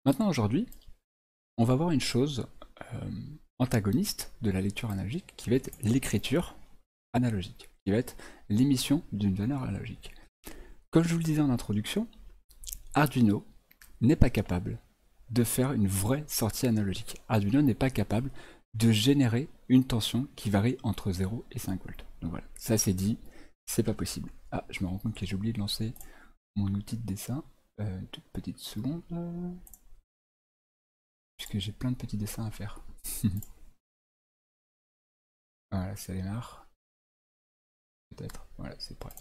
Maintenant, aujourd'hui, on va voir une chose antagoniste de la lecture analogique qui va être l'écriture analogique, qui va être l'émission d'une donnée analogique. Comme je vous le disais en introduction, Arduino n'est pas capable de faire une vraie sortie analogique. Arduino n'est pas capable de générer une tension qui varie entre 0 et 5 volts. Donc voilà, ça c'est dit, c'est pas possible. Ah, je me rends compte que j'ai oublié de lancer mon outil de dessin. Une toute petite seconde. Puisque j'ai plein de petits dessins à faire. Voilà, ça démarre. Peut-être. Voilà, c'est prêt.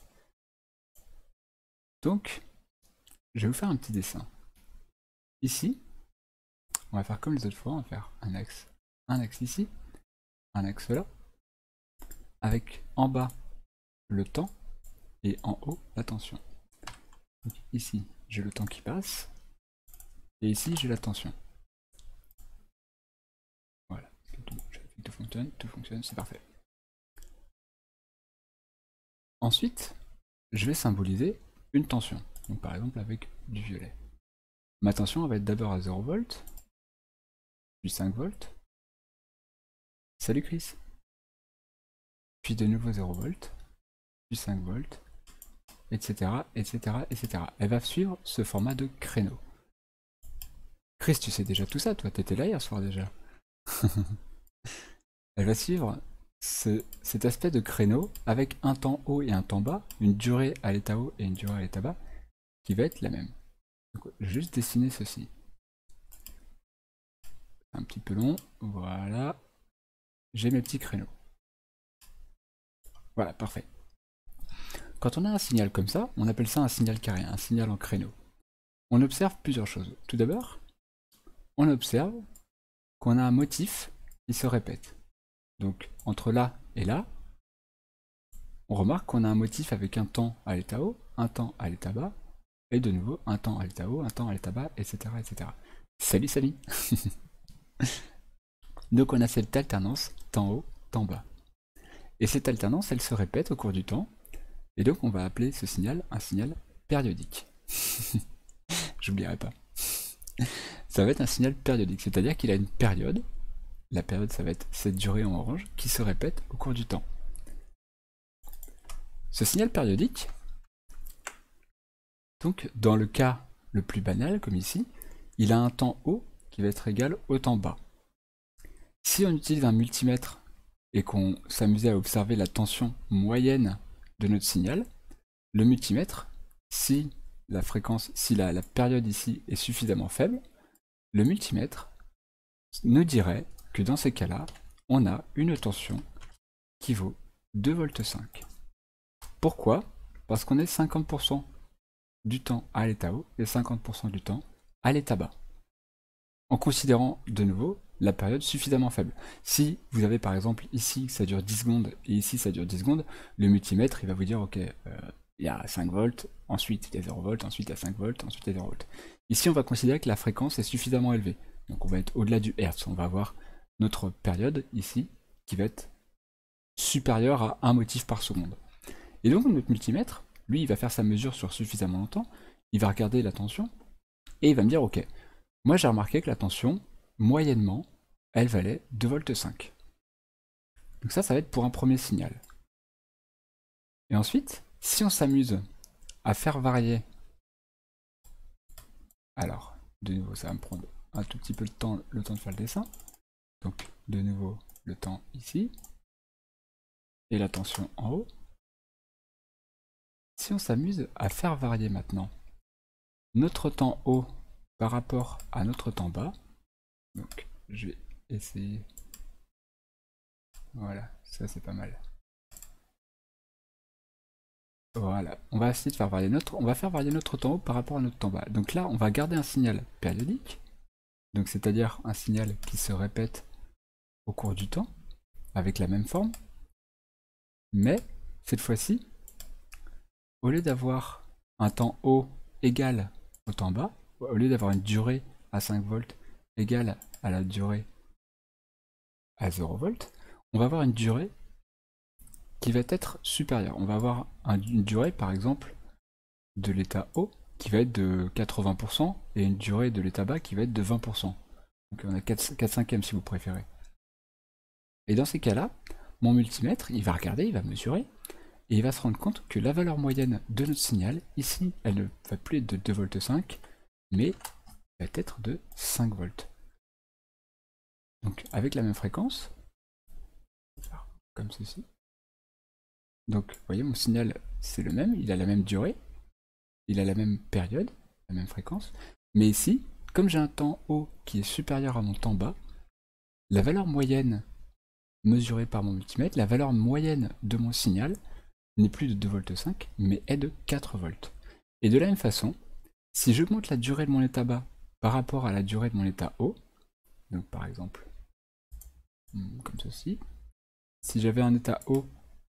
Donc, je vais vous faire un petit dessin. Ici, on va faire comme les autres fois, on va faire un axe ici, un axe là, avec en bas le temps et en haut la tension. Donc ici, j'ai le temps qui passe, et ici, j'ai la tension. Voilà, tout fonctionne, c'est parfait. Ensuite, je vais symboliser une tension, donc par exemple avec du violet. Ma tension va être d'abord à 0 volts, puis 5 volts. Salut Chris. Puis de nouveau 0 volts, puis 5 volts, etc., etc., etc. Elle va suivre ce format de créneau. Chris, tu sais déjà tout ça, toi, t'étais là hier soir déjà. Elle va suivre cet aspect de créneau avec un temps haut et un temps bas, une durée à l'état haut et une durée à l'état bas, qui va être la même. Donc, je vais juste dessiner ceci. Un petit peu long, voilà. J'ai mes petits créneaux. Voilà, parfait. Quand on a un signal comme ça, on appelle ça un signal carré, un signal en créneau. On observe plusieurs choses. Tout d'abord, on observe qu'on a un motif qui se répète. Donc entre là et là, on remarque qu'on a un motif avec un temps à l'état haut, un temps à l'état bas, et de nouveau un temps à l'état haut, un temps à l'état bas, etc. etc. Salut Samy. Donc on a cette alternance temps haut, temps bas. Et cette alternance, elle se répète au cours du temps, et donc on va appeler ce signal un signal périodique. J'oublierai pas. Ça va être un signal périodique, c'est-à-dire qu'il a une période. La période, ça va être cette durée en orange qui se répète au cours du temps. Ce signal périodique, donc dans le cas le plus banal, comme ici, il a un temps haut qui va être égal au temps bas. Si on utilise un multimètre et qu'on s'amusait à observer la tension moyenne de notre signal, le multimètre, si la fréquence, si la période ici est suffisamment faible, le multimètre nous dirait que dans ces cas-là, on a une tension qui vaut 2,5 V. Pourquoi? Parce qu'on est 50% du temps à l'état haut et 50% du temps à l'état bas. En considérant de nouveau la période suffisamment faible. Si vous avez par exemple ici ça dure 10 secondes et ici ça dure 10 secondes, le multimètre il va vous dire ok, il y a 5 volts, ensuite il y a 0 volts, ensuite il y a 5 volts, ensuite il y a 0 volts. Ici on va considérer que la fréquence est suffisamment élevée. Donc on va être au-delà du Hertz, on va avoir notre période ici qui va être supérieure à 1 motif par seconde. Et donc notre multimètre, lui, il va faire sa mesure sur suffisamment longtemps, il va regarder la tension, et il va me dire, ok, moi j'ai remarqué que la tension, moyennement, elle valait 2,5 V. Donc ça va être pour un premier signal. Et ensuite, si on s'amuse à faire varier, alors, de nouveau, ça va me prendre un tout petit peu le temps de faire le dessin. Donc, de nouveau, le temps ici, et la tension en haut. Si on s'amuse à faire varier maintenant notre temps haut par rapport à notre temps bas, donc je vais essayer, voilà, ça c'est pas mal. Voilà, on va essayer de faire varier notre temps haut par rapport à notre temps bas. Donc là, on va garder un signal périodique, donc c'est-à-dire un signal qui se répète au cours du temps, avec la même forme, mais cette fois-ci, au lieu d'avoir un temps haut égal au temps bas, au lieu d'avoir une durée à 5 volts égale à la durée à 0 volts, on va avoir une durée qui va être supérieure. On va avoir une durée, par exemple, de l'état haut qui va être de 80% et une durée de l'état bas qui va être de 20%. Donc on a 4/5 si vous préférez. Et dans ces cas-là, mon multimètre, il va regarder, il va mesurer, et il va se rendre compte que la valeur moyenne de notre signal, ici, elle ne va plus être de 2,5 V, mais va être de 5 volts. Donc avec la même fréquence, comme ceci. Donc vous voyez, mon signal, c'est le même, il a la même durée, il a la même période, la même fréquence, mais ici, comme j'ai un temps haut qui est supérieur à mon temps bas, la valeur moyenne mesurée par mon multimètre, la valeur moyenne de mon signal n'est plus de 2,5 V, mais est de 4 volts. Et de la même façon, si j'augmente la durée de mon état bas par rapport à la durée de mon état haut, donc par exemple, comme ceci, si j'avais un état haut,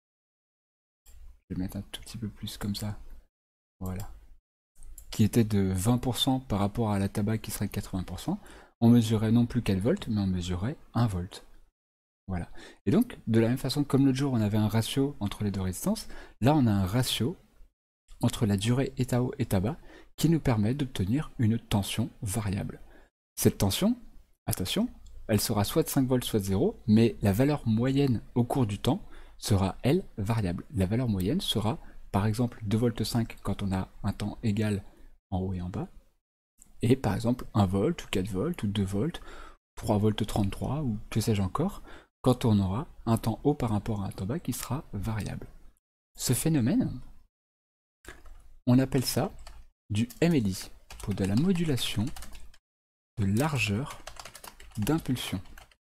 je vais mettre un tout petit peu plus comme ça, voilà, qui était de 20% par rapport à la tabac qui serait 80%, on mesurait non plus 4 volts, mais on mesurait 1 volt. Voilà. Et donc, de la même façon, comme l'autre jour, on avait un ratio entre les deux résistances, là, on a un ratio entre la durée état haut et état bas qui nous permet d'obtenir une tension variable. Cette tension, attention, elle sera soit de 5 volts, soit de 0, mais la valeur moyenne au cours du temps sera, elle, variable. La valeur moyenne sera, par exemple, 2,5 V quand on a un temps égal en haut et en bas, et par exemple 1 volt, ou 4 volts, ou 2 volts, 3 volts 33, ou que sais-je encore, quand on aura un temps haut par rapport à un temps bas qui sera variable. Ce phénomène, on appelle ça du MLI, pour de la modulation de largeur d'impulsion.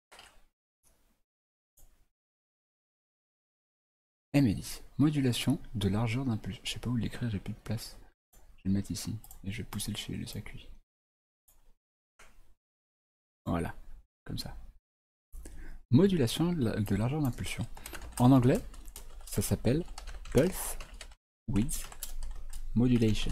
MLI, modulation de largeur d'impulsion. Je sais pas où l'écrire, j'ai plus de place. Je vais le mettre ici et je vais pousser le circuit. Voilà, comme ça. Modulation de largeur d'impulsion. En anglais, ça s'appelle Pulse Width Modulation.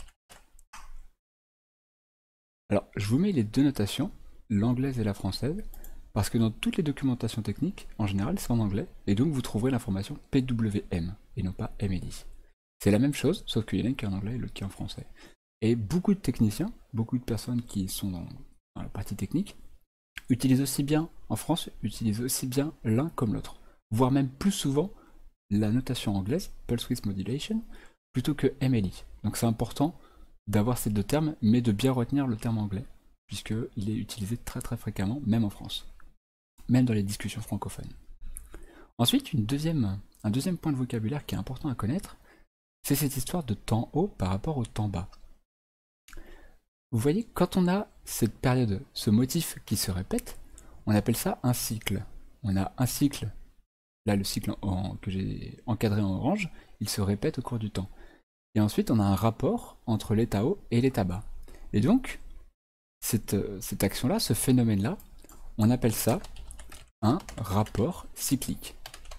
Alors, je vous mets les deux notations, l'anglaise et la française, parce que dans toutes les documentations techniques, en général, c'est en anglais, et donc vous trouverez l'information PWM, et non pas MLI. C'est la même chose, sauf qu'il y en a une qui est en anglais et l'autre qui est en français. Et beaucoup de techniciens, beaucoup de personnes qui sont dans la partie technique, utilisent aussi bien, en France, utilisent aussi bien l'un comme l'autre, voire même plus souvent la notation anglaise, Pulse Width Modulation, plutôt que MLI. Donc c'est important d'avoir ces deux termes, mais de bien retenir le terme anglais, puisqu'il est utilisé très très fréquemment, même en France, même dans les discussions francophones. Ensuite, un deuxième point de vocabulaire qui est important à connaître, c'est cette histoire de temps haut par rapport au temps bas. Vous voyez, quand on a cette période, ce motif qui se répète, on appelle ça un cycle. On a un cycle, là le cycle que j'ai encadré en orange, il se répète au cours du temps. Et ensuite, on a un rapport entre l'état haut et l'état bas. Et donc, cette action-là, ce phénomène-là, on appelle ça un rapport cyclique.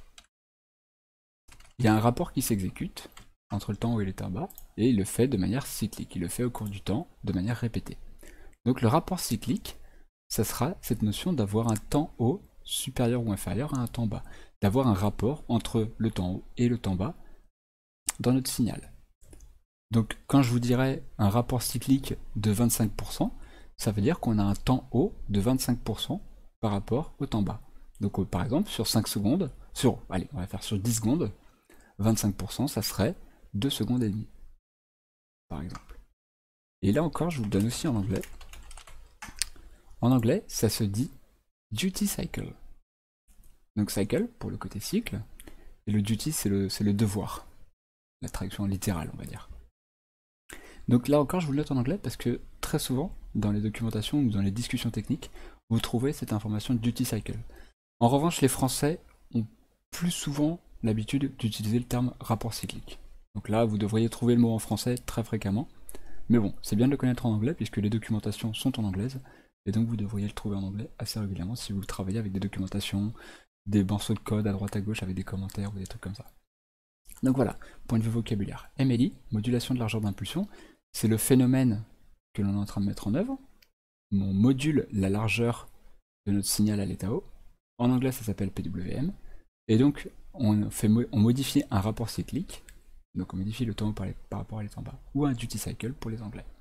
Il y a un rapport qui s'exécute entre le temps haut et l'état bas, et il le fait de manière cyclique, il le fait au cours du temps, de manière répétée. Donc le rapport cyclique, ça sera cette notion d'avoir un temps haut supérieur ou inférieur à un temps bas, d'avoir un rapport entre le temps haut et le temps bas dans notre signal. Donc quand je vous dirais un rapport cyclique de 25%, ça veut dire qu'on a un temps haut de 25% par rapport au temps bas. Donc par exemple sur 5 secondes, allez, on va faire sur 10 secondes, 25% ça serait 2 secondes et demie, par exemple. Et là encore, je vous le donne aussi en anglais. En anglais, ça se dit duty cycle. Donc cycle pour le côté cycle, et le duty c'est le devoir, la traduction littérale on va dire. Donc là encore je vous le note en anglais parce que très souvent dans les documentations ou dans les discussions techniques, vous trouvez cette information duty cycle. En revanche les Français ont plus souvent l'habitude d'utiliser le terme rapport cyclique. Donc là vous devriez trouver le mot en français très fréquemment, mais bon c'est bien de le connaître en anglais puisque les documentations sont en anglaise, et donc vous devriez le trouver en anglais assez régulièrement si vous le travaillez avec des documentations, des morceaux de code à droite à gauche avec des commentaires ou des trucs comme ça. Donc voilà, point de vue vocabulaire. MLI, modulation de largeur d'impulsion, c'est le phénomène que l'on est en train de mettre en œuvre. On module la largeur de notre signal à l'état haut. En anglais, ça s'appelle PWM. Et donc, on modifie un rapport cyclique. Donc on modifie le temps haut par rapport à l'état bas. Ou un duty cycle pour les anglais.